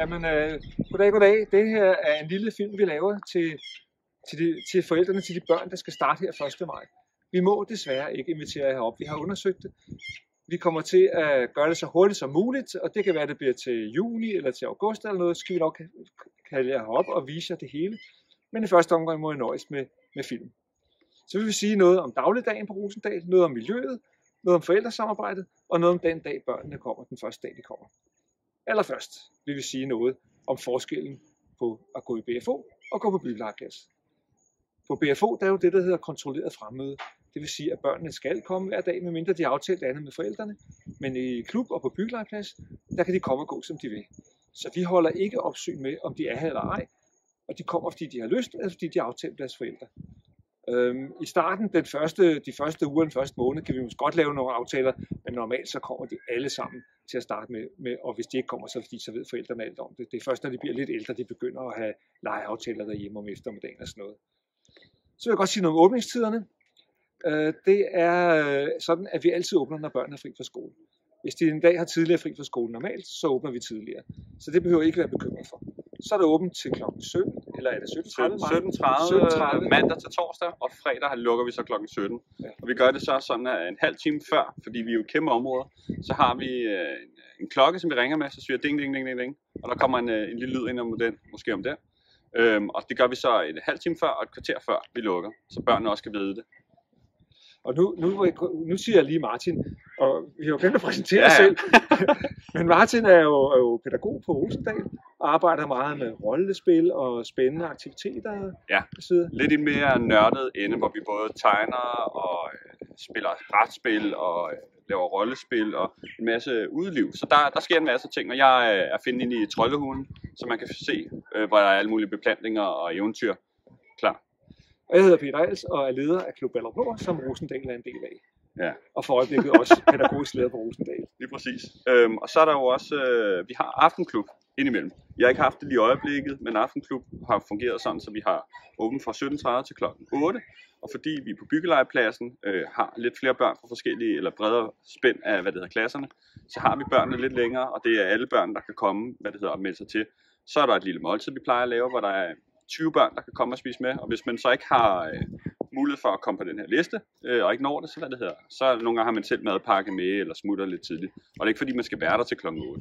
Jamen, goddag. Det her er en lille film, vi laver til forældrene til de børn, der skal starte her 1. maj. Vi må desværre ikke invitere jer herop. Vi har undersøgt det. Vi kommer til at gøre det så hurtigt som muligt, og det kan være, at det bliver til juni eller til august eller noget. Så skal vi nok kalde jer herop og vise jer det hele. Men i første omgang må I nøjes med film. Så vil vi sige noget om dagligdagen på Rosendal, noget om miljøet, noget om forældresamarbejdet og noget om den dag børnene kommer, den første dag de kommer. Allerførst vil vi sige noget om forskellen på at gå i BFO og gå på byggelegepladsen. På BFO der er jo det, der hedder kontrolleret fremmøde. Det vil sige, at børnene skal komme hver dag, medmindre de har aftalt andet med forældrene. Men i klub og på byggelegeplads, der kan de komme og gå, som de vil. Så vi holder ikke opsyn med, om de er her eller ej. Og de kommer, fordi de har lyst, eller fordi de har aftalt deres forældre. I starten, de første uger, den første måned, kan vi måske godt lave nogle aftaler, men normalt så kommer de alle sammen til at starte med, og hvis de ikke kommer, så ved forældrene alt om det. Det er først, når de bliver lidt ældre, de begynder at have legeaftaler derhjemme om eftermiddagen og sådan noget. Så vil jeg godt sige noget om åbningstiderne. Det er sådan, at vi altid åbner, når børnene er fri fra skole. Hvis de en dag har tidligere fri fra skole normalt, så åbner vi tidligere. Så det behøver I ikke være bekymret for. Så er det åbent til kl. 17, eller er det 17.30? 17.30 mandag til torsdag, og fredag lukker vi så kl. 17. Ja. Og vi gør det så sådan, at en halv time før, fordi vi er jo et kæmpe område, så har vi en klokke, som vi ringer med, så siger ding, ding, ding, ding, ding. Og der kommer en lille lyd ind om den, måske om den. Og det gør vi så en halv time før og et kvarter før vi lukker, så børnene også kan vide det. Og nu siger jeg lige Martin, og vi har jo glemt at præsentere os selv. Men Martin er jo pædagog på Rosendal og arbejder meget med rollespil og spændende aktiviteter. Ja, lidt i mere nørdet ende, hvor vi både tegner og spiller brætspil og laver rollespil og en masse udeliv. Så der sker en masse ting, og jeg er finde inde i Troldehulen, så man kan se, hvor der er alle mulige beplantninger og eventyr klar. Og jeg hedder Peter Als og er leder af Klub Ballerup, som Rosendal er en del af. Ja. Og for øjeblikket også pædagogisk leder på Rosendal. Lige præcis. Og så er der jo også, vi har aftenklub indimellem. Jeg har ikke haft det lige i øjeblikket, men aftenklub har fungeret sådan, så vi har åbent fra 17.30 til kl. 8. Og fordi vi på byggelegepladsen har lidt flere børn fra forskellige, eller bredere spænd af, klasserne, så har vi børnene lidt længere, og det er alle børn, der kan komme, og melde sig til. Så er der et lille måltid, vi plejer at lave, hvor der er 20 børn, der kan komme og spise med, og hvis man så ikke har mulighed for at komme på den her liste, og ikke når det, så nogle gange har man selv madpakke med, eller smutter lidt tidligt. Og det er ikke fordi, man skal være der til kl. 8.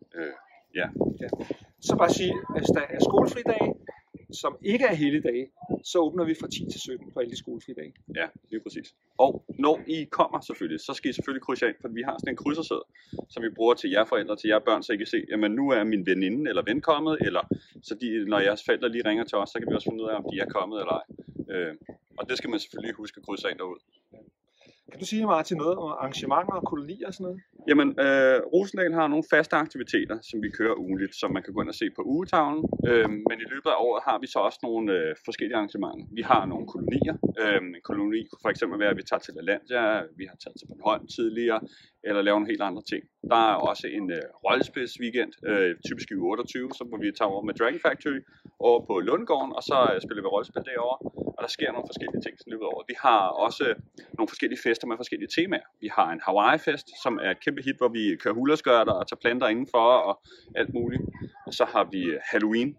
Ja. Så bare sige, at hvis der er skolefri dage, som ikke er helligdage, så åbner vi fra 10 til 17 på alle de skolefri dage. Ja, lige præcis. Og når I kommer selvfølgelig, så skal I selvfølgelig krydse ind, for vi har sådan en krydsersæde, som vi bruger til jer forældre, til jer børn, så I kan se, jamen nu er min veninde eller ven kommet, eller så når jeres forældre lige ringer til os, så kan vi også finde ud af, om de er kommet eller ej. Og det skal man selvfølgelig huske at krydse ind derud. Kan du sige, Martin, noget om arrangementer og kolonier og sådan noget? Jamen, Rosendal har nogle faste aktiviteter, som vi kører ugenligt, som man kan gå ind og se på ugetavlen. Men i løbet af året har vi så også nogle forskellige arrangementer. Vi har nogle kolonier. En koloni kunne for eksempel være, at vi tager til Lalandia, vi har taget til Bornholm tidligere, eller laver nogle helt andre ting. Der er også en rollespilsweekend, typisk i 28, hvor vi tager over med Dragon Factory over på Lundgården, og så spiller vi rollespil derovre. Og der sker nogle forskellige ting i løbet af året. Vi har også nogle forskellige fester med forskellige temaer. Vi har en Hawaii-fest, som er et kæmpe hit, hvor vi kører hulaskørter og tager planter indenfor og alt muligt. Og så har vi Halloween,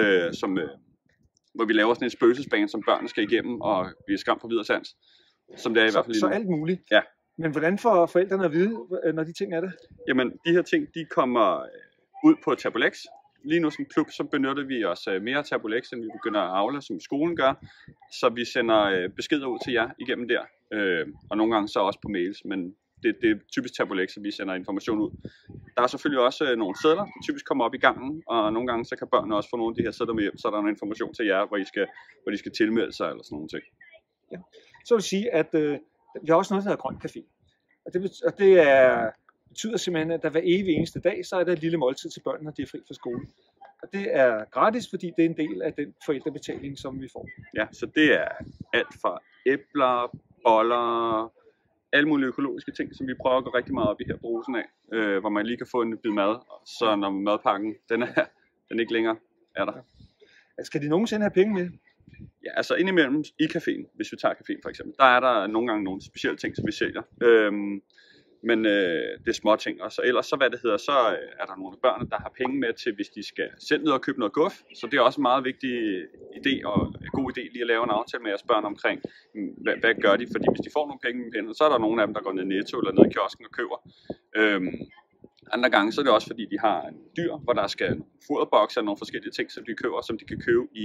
hvor vi laver sådan en spøgelsesbane, som børnene skal igennem og blive skræmt på videre sans. Som det er i hvert fald så alt muligt? Ja. Men hvordan får forældrene at vide, når de ting er der? Jamen, de her ting, de kommer ud på Tabulex. Lige nu som klub, så benytter vi os mere Tabulex, end vi begynder at afle, som skolen gør. Så vi sender beskeder ud til jer igennem der. Og nogle gange så også på mails, men det er typisk Tabulex, at vi sender information ud. Der er selvfølgelig også nogle sedler, der typisk kommer op i gangen, og nogle gange så kan børnene også få nogle af de her sedler med hjem, så er der en information til jer, hvor de skal tilmelde sig eller sådan nogle ting. Ja. Så vil sige, at vi har også noget, der hedder Grøn Café. Og det betyder simpelthen, at der hver evig eneste dag, så er der et lille måltid til børnene, når de er fri fra skole. Og det er gratis, fordi det er en del af den forældrebetaling, som vi får. Ja, så det er alt fra æbler, boller, alle mulige økologiske ting, som vi prøver at gå rigtig meget op i her på Rosendag, hvor man lige kan få en bid mad, så når madpakken den ikke længere er der. Ja. Skal de nogensinde have penge med? Ja, altså indimellem i caféen, hvis vi tager caféen for eksempel, der er der nogle gange nogle specielle ting, som vi sælger. Men det er små ting. Og så ellers så, så er der nogle af børnene, der har penge med til, hvis de skal selv ned og købe noget guf. Så det er også en meget vigtig idé og en god idé lige at lave en aftale med jeres børn omkring, hvad gør de? Fordi hvis de får nogle penge med hænderne, så er der nogle af dem, der går ned i Netto eller ned i kiosken og køber. Andre gange så er det også fordi, de har en dyr, hvor der skal foderbokse og nogle forskellige ting, som de køber, som de kan købe i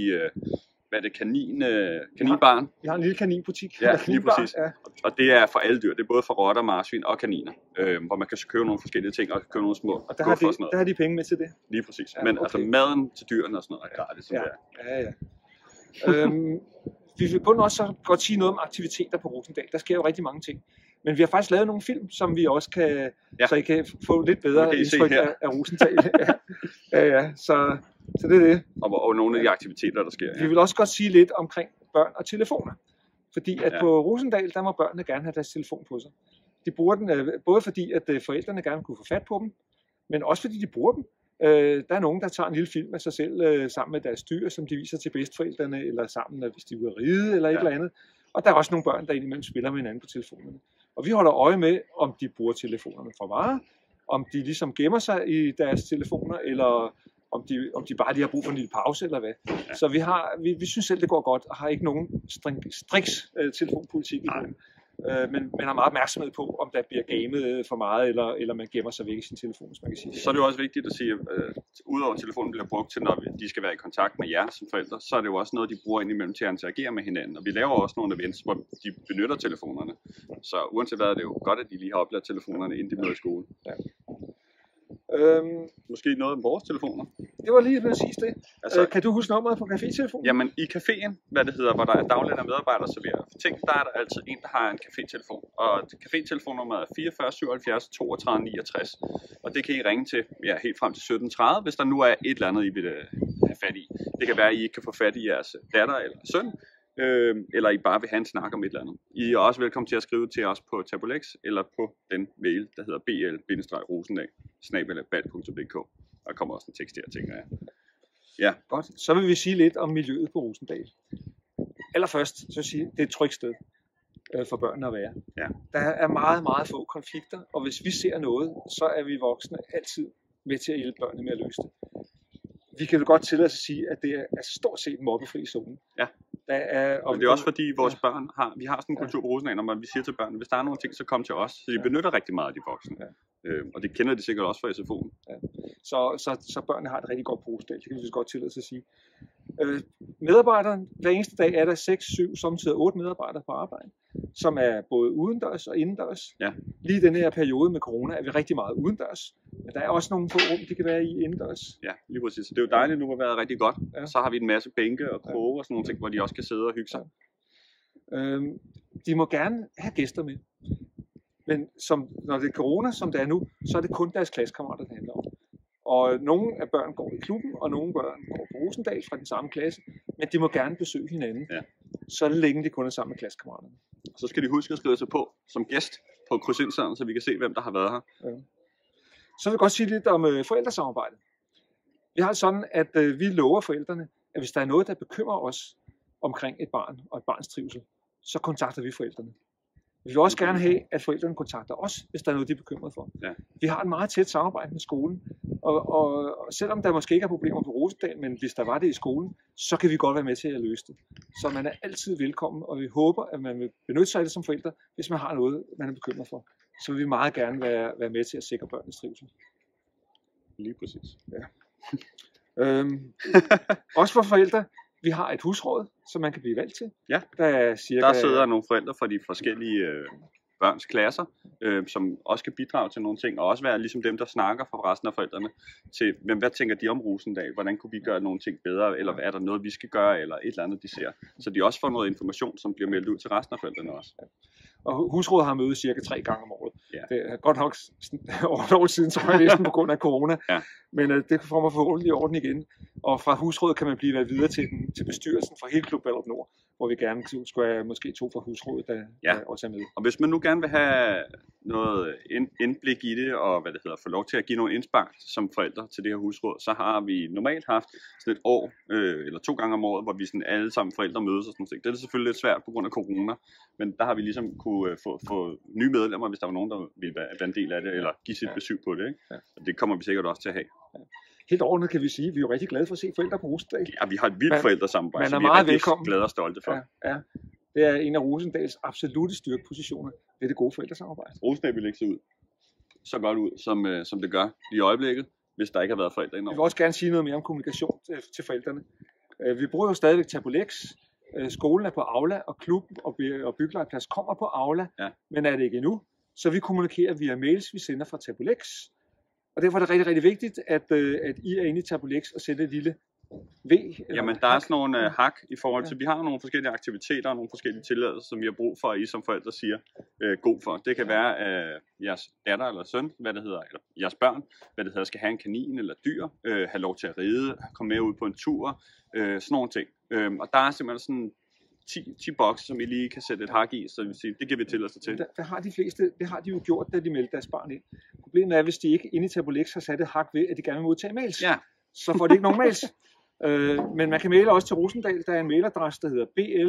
kaninbaren. Vi har en lille kaninbutik. Ja, lige præcis. Ja. Og det er for alle dyr. Det er både for rotter, marsvin og kaniner, hvor man kan købe nogle forskellige ting og købe nogle små og der har de penge med til det. Lige præcis. Ja, men altså maden til dyrene og sådan noget er gratis. Som det er. Ja. Vi vil kun også godt sige noget om aktiviteter på Rosendal. Der sker jo rigtig mange ting. Men vi har faktisk lavet nogle film, som vi også kan, så I kan få lidt bedre indtryk af Rosendal. Så det er det. Og nogle af de aktiviteter, der sker. Ja. Vi vil også godt sige lidt omkring børn og telefoner. Fordi at på Rosendal, der må børnene gerne have deres telefon på sig. De bruger den både fordi, at forældrene gerne kunne få fat på dem, men også fordi de bruger dem. Der er nogen, der tager en lille film af sig selv sammen med deres dyr, som de viser til bedsteforældrene, eller sammen, hvis de er ude at ride, eller et eller andet. Og der er også nogle børn, der indimellem spiller med hinanden på telefonerne. Og vi holder øje med, om de bruger telefonerne for meget, om de ligesom gemmer sig i deres telefoner, eller om de bare lige har brug for en lille pause, eller hvad. Ja. Så vi synes selv, det går godt, og har ikke nogen striks telefonpolitik i den. Men man er meget opmærksomhed på, om der bliver gamet for meget, eller man gemmer sig væk i sin telefon, hvis man kan sige det. Så er det jo også vigtigt at sige, at udover at telefonen bliver brugt til, når de skal være i kontakt med jer som forældre, så er det jo også noget, de bruger indimellem til at interagere med hinanden. Og vi laver også nogle events, hvor de benytter telefonerne. Så uanset hvad, er det jo godt, at de lige har opladt telefonerne, inden de møder i skole. Ja. Måske noget om vores telefoner. Det var lige præcis det. Altså, kan du huske nummeret på café-telefonen? Jamen i caféen, hvor der er daglige medarbejdere, der serverer ting, der er der altid en, der har en café-telefon. Og café-telefonnummeret er 44 77 32 69. Og det kan I ringe til helt frem til 17:30, hvis der nu er et eller andet, I vil have fat i. Det kan være, at I ikke kan få fat i jeres datter eller søn, eller I bare vil have en snak om et eller andet. I er også velkommen til at skrive til os på Tabulex, eller på den mail, der hedder bl-rosendal@bal.dk. Der kommer også en tekst her, tænker jeg. Ja. Godt. Så vil vi sige lidt om miljøet på Rosendal. Allerførst, så vil jeg sige, det er et trygt sted for børnene at være. Ja. Der er meget, meget få konflikter, og hvis vi ser noget, så er vi voksne altid med til at hjælpe børnene med at løse det. Vi kan jo godt tillade os at sige, at det er stort set mobbefri zone. Ja. Men det er også fordi vores børn vi har sådan en kultur på Rosendal, når vi siger til børnene, hvis der er nogle ting, så kom til os. Så de benytter rigtig meget af de voksne. Ja. Og det kender de sikkert også fra SFO'en. Ja. Så børnene har det rigtig godt på Rosendal, det kan vi så godt tillade sig at sige. Medarbejdere, hver eneste dag er der 6, 7, samtidig 8 medarbejdere på arbejde, som er både udendørs og indendørs. Ja. Lige i denne her periode med corona er vi rigtig meget udendørs, men der er også nogle få rum, de kan være i indendørs. Ja, lige præcis. Så det er jo dejligt, nu har været rigtig godt. Ja. Så har vi en masse bænke og kroge og sådan nogle ting, hvor de også kan sidde og hygge sig. Ja. De må gerne have gæster med, men når det er corona, som det er nu, så er det kun deres klassekammerater, det handler om. Og nogle af børn går i klubben, og nogle børn går på Rosendal fra den samme klasse, men de må gerne besøge hinanden, så længe de kun er sammen med klassekammeraterne. Og så skal de huske at skrive sig på som gæst på krydsindsatsen, så vi kan se, hvem der har været her. Ja. Så vil jeg godt sige lidt om forældresamarbejde. Vi har sådan, at vi lover forældrene, at hvis der er noget, der bekymrer os omkring et barn og et barns trivsel, så kontakter vi forældrene. Vi vil også gerne have, at forældrene kontakter os, hvis der er noget, de er bekymret for. Ja. Vi har et meget tæt samarbejde med skolen, og selvom der måske ikke er problemer på Rosendal, men hvis der var det i skolen, så kan vi godt være med til at løse det. Så man er altid velkommen, og vi håber, at man vil benytte sig af det som forældre, hvis man har noget, man er bekymret for. Så vil vi meget gerne være med til at sikre børnenes trivsel. Lige præcis. Ja. Også for forældre. Vi har et husråd, som man kan blive valgt til. Ja, der sidder nogle forældre fra de forskellige børns klasser, som også kan bidrage til nogle ting, og også være ligesom dem, der snakker for resten af forældrene til, hvad tænker de om Rosendal? Hvordan kunne vi gøre nogle ting bedre? Eller er der noget, vi skal gøre? Eller et eller andet, de ser. Så de også får noget information, som bliver meldt ud til resten af forældrene også. Ja. Og husrådet har møde cirka 3 gange om året. Ja. Det er godt nok over et år siden, tror jeg næsten på grund af corona. Ja. Men det får man forhåbentlig i orden igen. Og fra husrådet kan man blive valgt videre til bestyrelsen for hele Klub Ballerup Nord, hvor vi gerne skulle have måske 2 fra husrådet, der også er med. Og hvis man nu gerne vil have noget indblik i det, og få lov til at give nogle indspark som forældre til det her husråd, så har vi normalt haft sådan et år, eller 2 gange om året, hvor vi sådan alle sammen forældre mødes og sådan noget. Det er selvfølgelig lidt svært på grund af corona, men der har vi ligesom kunne få nye medlemmer, hvis der var nogen, der ville være en del af det, eller give sit besøg på det. Ikke? Ja. Og det kommer vi sikkert også til at have. Ja. Helt ordentligt kan vi sige, at vi er jo rigtig glade for at se forældre på Rosendal. Ja, vi har et vildt forældresamarbejde, som vi er rigtig glade og stolte for. Ja, ja. Det er en af Rosendals absolutte styrkepositioner. Det er det gode forældresamarbejde. Rosendal vil ikke se ud så godt ud, som det gør i øjeblikket, hvis der ikke har været forældre indover. Vi vil også gerne sige noget mere om kommunikation til forældrene. Vi bruger jo stadigvæk Tabulex. Skolen er på Aula, og klubben og byggelegepladsen kommer på Aula, men er det ikke endnu. Så vi kommunikerer via mails, vi sender fra Tabulex. Og derfor er det rigtig, rigtig vigtigt, at I er inde i Tabulex og sætter et lille V. Jamen, der er sådan nogle hak i forhold til, vi har nogle forskellige aktiviteter og nogle forskellige tilladelser, som vi har brug for, at I som forældre siger god for. Det kan være jeres datter eller søn, eller jeres børn, skal have en kanin eller dyr, have lov til at ride, komme med ud på en tur, sådan nogle ting. Og der er simpelthen sådan 10 bokse, som I lige kan sætte et hak i, så det giver vi tilladelse til. Der har de fleste, det har de jo gjort, da de meldte deres barn ind. Problemet er, hvis de ikke inde i Tabulex har sat et hak ved, at de gerne vil modtage mails. Ja. Så får de ikke nogen mails. Men man kan maile også til Rosendal. Der er en mailadresse, der hedder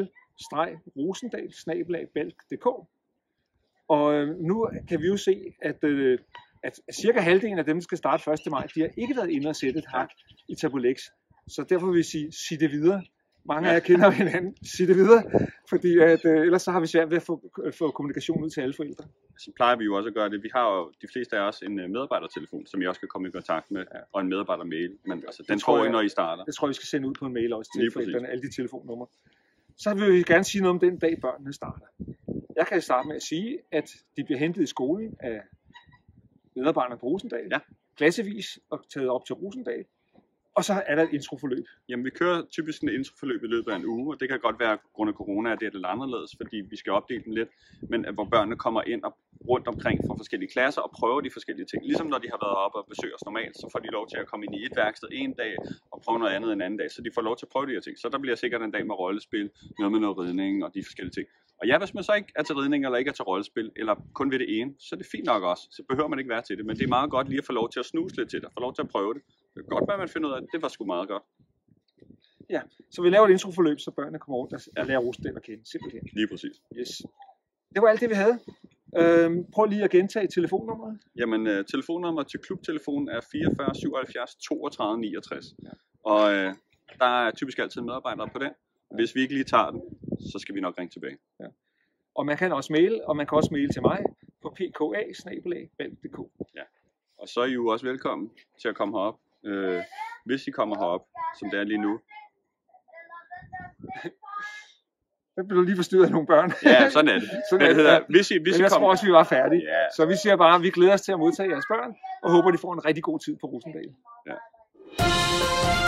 bl-rosendal@balk.dk. Og nu kan vi jo se, at cirka halvdelen af dem, der skal starte 1. maj, de har ikke været inde og sætte et hak i Tabulex. Så derfor vil vi sige det videre. Mange af jer kender hinanden. Sig det videre, fordi ellers så har vi svært ved at få kommunikation ud til alle forældre. Så plejer vi jo også at gøre det. Vi har jo de fleste af os en medarbejdertelefon, som I også kan komme i kontakt med, og en medarbejdermail. Men altså, den får I, når I starter. Det tror jeg, vi skal sende ud på en mail også til forældrene, alle de telefonnumre. Så vil vi gerne sige noget om den dag, børnene starter. Jeg kan starte med at sige, at de bliver hentet i skolen af medarbejderne på Rosendal, klassevis og taget op til Rosendal. Og så er der et introforløb. Jamen, vi kører typisk en introforløb i løbet af en uge, og det kan godt være, at grund af corona, at det er lidt anderledes, fordi vi skal opdele dem lidt, men hvor børnene kommer ind og rundt omkring fra forskellige klasser og prøver de forskellige ting. Ligesom når de har været oppe og besøger os normalt, så får de lov til at komme ind i et værksted en dag og prøve noget andet en anden dag, så de får lov til at prøve de her ting. Så der bliver sikkert en dag med rollespil, noget med noget ridning og de forskellige ting. Og ja, hvis man så ikke er til ridning eller ikke er til rollespil, eller kun ved det ene, så er det fint nok også. Så behøver man ikke være til det, men det er meget godt lige at få lov til at snuse lidt til det, få lov til at prøve det. Det er godt, hvad man finder ud af, det var sgu meget godt. Ja, så vi laver et introforløb, så børnene kommer rundt og lærer Rosendal at kende, simpelthen. Lige præcis. Yes. Det var alt det, vi havde. Prøv lige at gentage telefonnummeret. Jamen, telefonnummeret til klubtelefonen er 44 77 32 69. Ja. Og der er typisk altid medarbejdere på den. Hvis vi ikke lige tager den, så skal vi nok ringe tilbage. Ja. Og man kan også maile, og man kan også maile til mig på pka@balk.dk. Ja. Og så er I jo også velkommen til at komme herop. Hvis I kommer herop, som det er lige nu. Så bliver du lige forstyrret af nogle børn. Ja, sådan er det. Hvis I jeg tror også, vi var færdige. Ja. Så vi siger bare, at vi glæder os til at modtage jeres børn, og håber, de får en rigtig god tid på Rosendal. Ja.